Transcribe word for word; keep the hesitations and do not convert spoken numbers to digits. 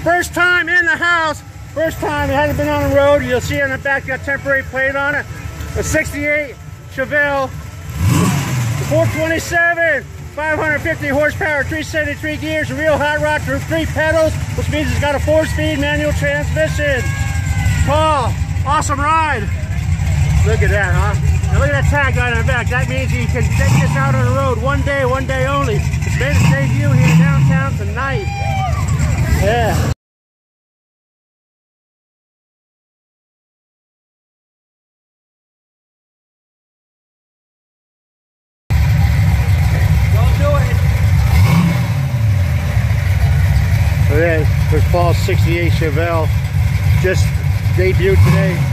First time in the house, first time it hasn't been on the road. You'll see on the back got temporary plate on it. A sixty-eight Chevelle, the four twenty-seven, five hundred fifty horsepower, three seventy-three gears, a real hot rod through three pedals, which means it's got a four-speed manual transmission. Tall, awesome ride. Look at that, huh? Now look at that tag on the back. That means you can take this out on the road one day, one day only. It's made its debut here downtown tonight. Yeah. So there's Paul's sixty-eight Chevelle, just debuted today.